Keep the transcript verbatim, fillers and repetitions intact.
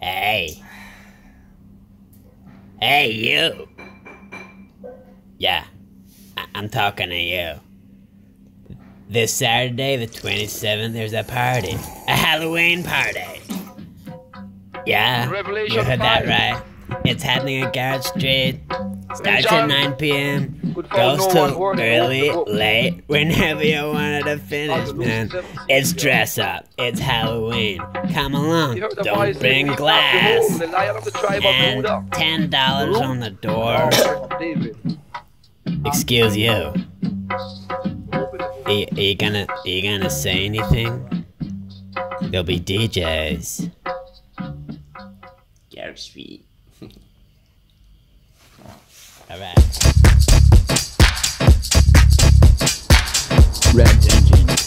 Hey. Hey, you. Yeah, I I'm talking to you. This Saturday, the twenty-seventh, there's a party. A Halloween party. Yeah, you heard that right. It's happening at Garrett Street. Starts at nine p m Goes till early, late, whenever you want it to finish, man. It's dress up. It's Halloween. Come along. Don't bring glass. And ten dollars on the door. Excuse you. Are you, are you gonna are you gonna say anything? There'll be D Js. Garrett Street. Alright. Red Engine.